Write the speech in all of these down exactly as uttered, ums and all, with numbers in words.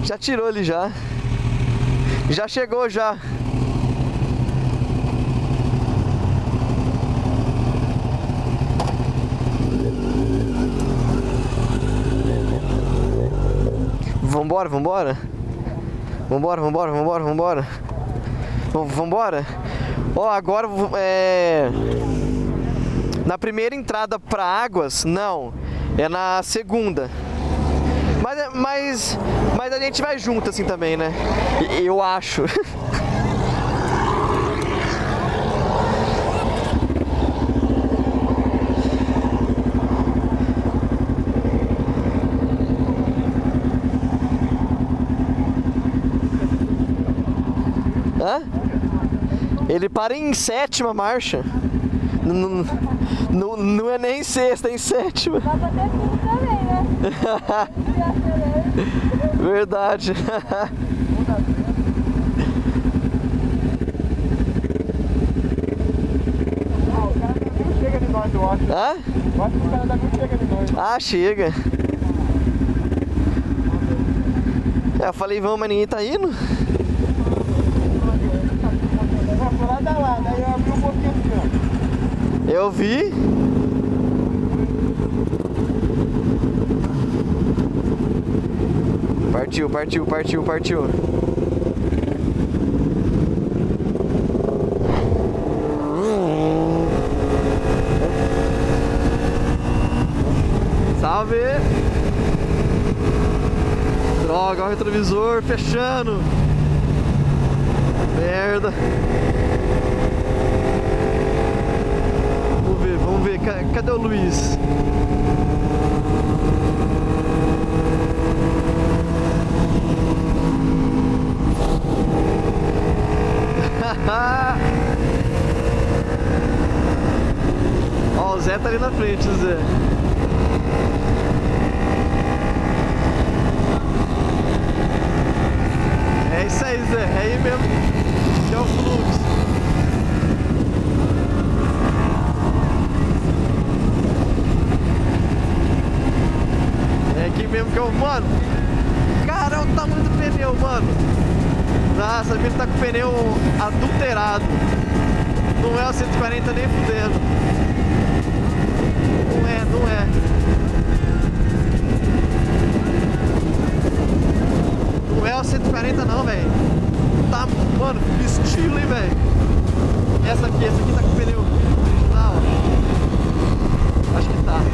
Já tirou ali já. Já chegou já. Vambora, vambora. Vambora, vambora, vambora, vambora. Vambora. Ó, agora é... na primeira entrada para Águas, não. É na segunda. Mas, mas, mas a gente vai junto assim também, né? Eu acho. Hã? Ele para em sétima marcha. Não, não, não é nem em sexta, é em sétima. Dá pra ter tudo também, né? Verdade. Ah, o cara não chega de nós, eu acho. Hã? Eu acho que o cara não chega de nós. Ah, chega. É, eu falei, vamos, mas ninguém tá indo. Foi lá da lá, daí eu abri um pouquinho assim, ó. Eu vi. Partiu, partiu, partiu, partiu. Salve! Droga, o retrovisor fechando. Merda. Vamos ver, vamos ver. Cadê o Luiz? Ó, o Zé tá ali na frente, o Zé. É isso aí, Zé. É aí mesmo que é o fluxo. É aqui mesmo que eu... Mano, cara, olha o tamanho do pneu, mano. Nossa, a gente tá com o pneu adulterado. Não é o cento e quarenta nem fudendo. Não é, não é. Não é o cento e quarenta não, velho. Tá, mano, que estilo, hein, velho. Essa aqui, essa aqui tá com o pneu original. Acho que tá.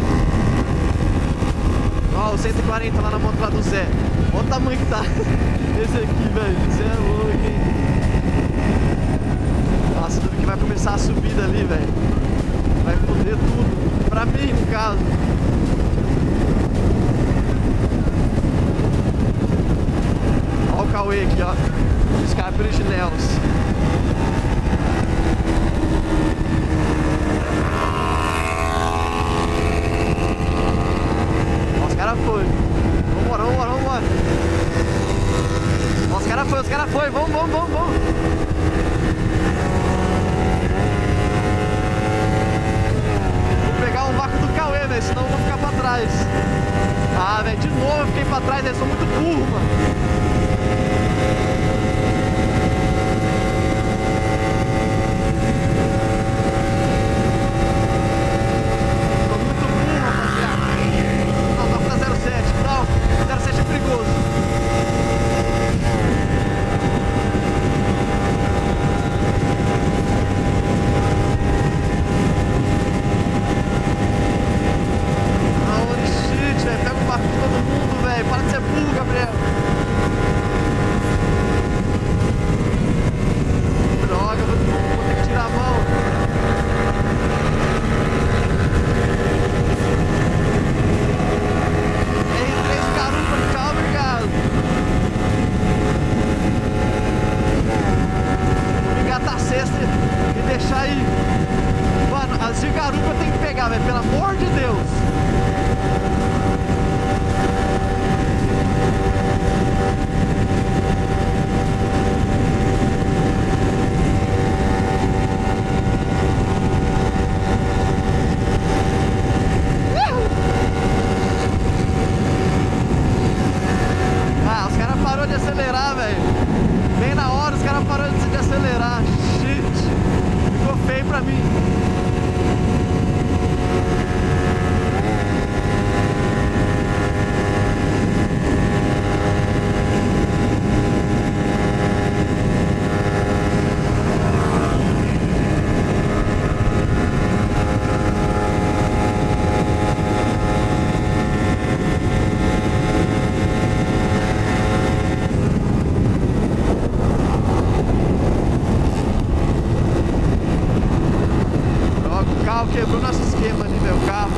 Ó, o cento e quarenta lá na moto lá do Zé. Olha o tamanho que tá. Esse aqui, velho. Você é louco, hein. Nossa, tudo que vai começar a subida ali, velho. Vai foder tudo. Pra mim, no caso. Olha o Cauê aqui, ó. Escape originelos. Ó, os caras foi. Vambora, vambora, vambora. Ó, os caras foi, os caras foi. Vamos, vamos, vamos, vamos. Vou pegar um vácuo do Cauê, velho, senão eu vou ficar pra trás. Ah, velho, de novo eu fiquei pra trás, eles são muito burros, mano. Para de ser burro, Gabriel. de acelerar, velho. Bem na hora os caras pararam de acelerar. Shit. Ficou feio pra mim. Quebrou nosso esquema ali, meu carro.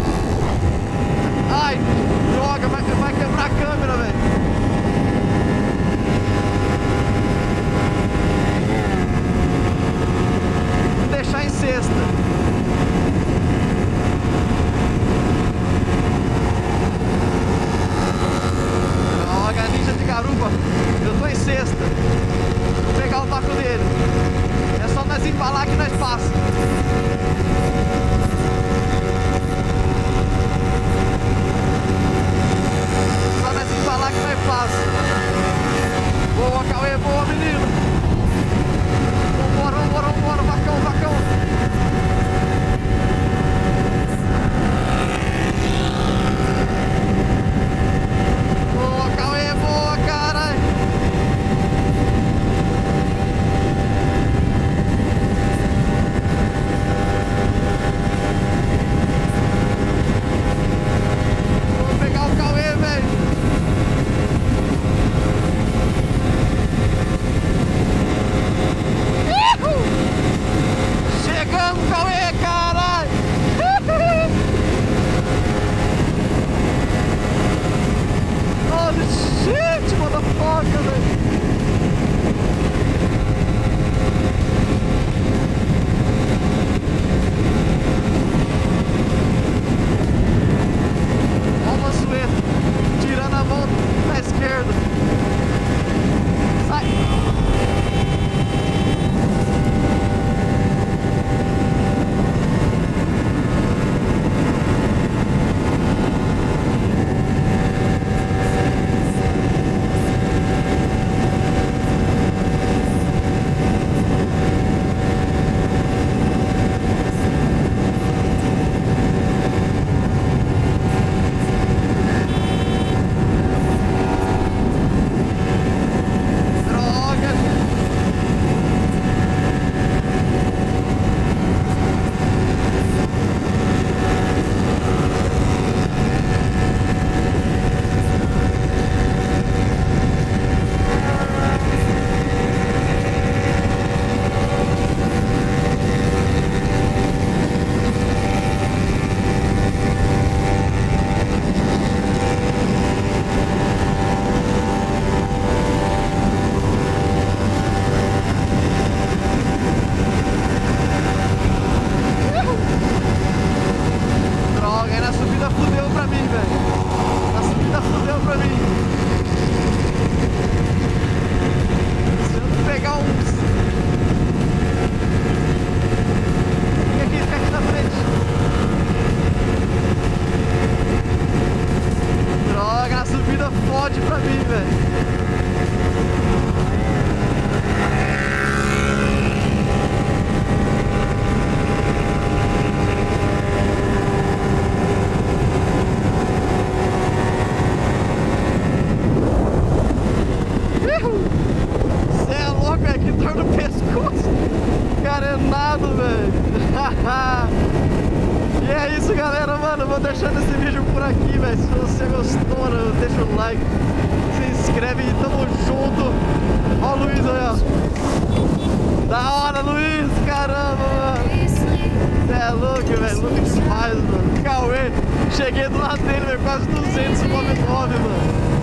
Ai, droga, vai, vai quebrar a câmera, velho. Vou deixar em sexta. Droga, ninja de garupa. Eu tô em sexta. Vou pegar o taco dele. É só nós embalar que nós passa. Boa, Cauê, boa, menino. Vambora, vambora, vambora, vacão, vacão. Boa, Cauê, boa, caralho. Vou pegar o Cauê, velho. Chegamos, Cauê, caralho! Holy shit, motherfucker, velho! Olha uma sueta, tirando a mão na esquerda. Sai! fode pra mim, velho. Você é louco, velho, que dor no pescoço. Carenado, velho. E é isso, galera, mano. Vou deixando esse vídeo por aqui, velho. Se você gostou, mano, deixa o like, se inscreve e tamo junto. Ó o Luiz aí, ó. Da hora, Luiz, caramba, mano. Você é louco, velho, louco demais, mano. Cauê, cheguei do lado dele, velho, quase duzentos e noventa e nove, mano.